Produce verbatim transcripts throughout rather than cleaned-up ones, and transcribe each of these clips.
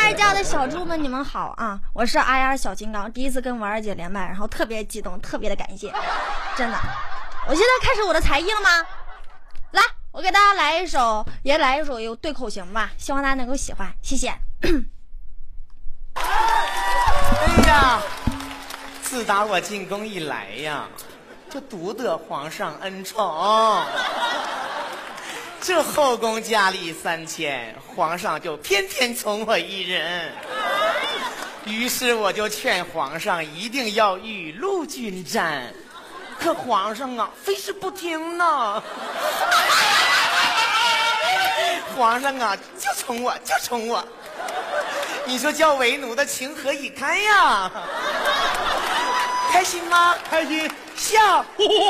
儿家的小猪们，你们好啊！我是阿丫小金刚，第一次跟婉儿姐连麦，然后特别激动，特别的感谢，真的。我现在开始我的才艺了吗？来，我给大家来一首，也来一首有对口型吧，希望大家能够喜欢，谢谢。 哎呀，自打我进宫以来呀，就独得皇上恩宠。这后宫佳丽三千，皇上就偏偏宠我一人。于是我就劝皇上一定要雨露均沾，可皇上啊，非是不听呢。皇上啊，就宠我，就宠我。你说叫为奴的情何以堪呀？开心吗？开心，笑。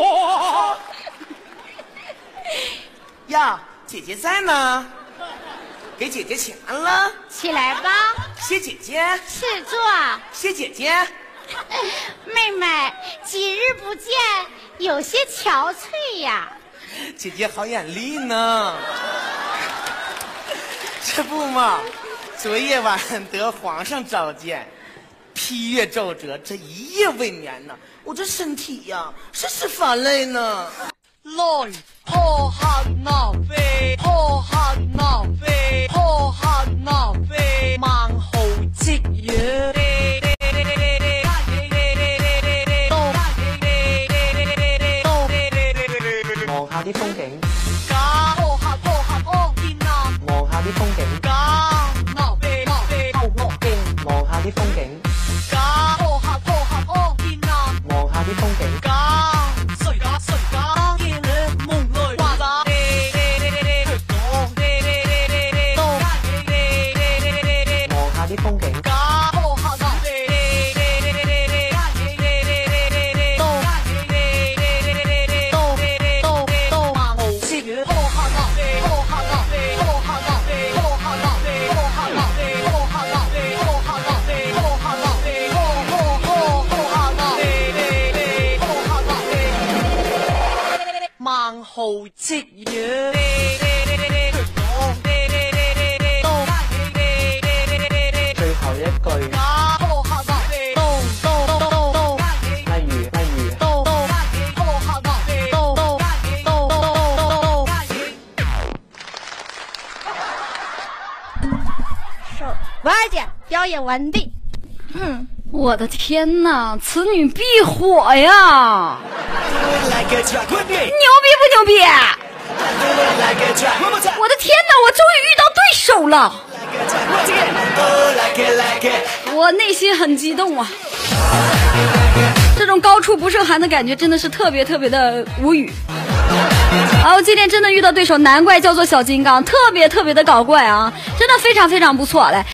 呀，姐姐在呢，给姐姐请安了。 起来吧， 谢姐姐。 是坐。 谢姐姐。 妹妹，几日不见，有些憔悴呀。 姐姐好眼力呢。这不嘛，昨夜晚得皇上召见，批阅奏折，这一夜未眠呢。我这身体呀，甚是乏累呢。 來破客鬧飛，破客鬧飛，破客鬧飛，萬豪積月。 望下啲風景， 假破客破客安見啊！ 望下啲風景， 假鬧飛鬧飛後樂見， 望下啲風景， 假破客破客安見啊！ 望下啲風景。 假誰假誰假見你夢裏話假。 望下啲風景。 假破客鬧飛。萬豪積月， 最後一句， 假破客鬧飛， 例如例如， 破客鬧飛， 婉儿姐表演完毕。嗯， 我的天哪，此女必火呀！牛逼不牛逼？我的天哪，我终于遇到对手了！我内心很激动啊，这种高处不胜寒的感觉真的是特别特别的无语。然后今天真的遇到对手，难怪叫做小金刚，特别特别的搞怪啊，真的非常非常不错。来。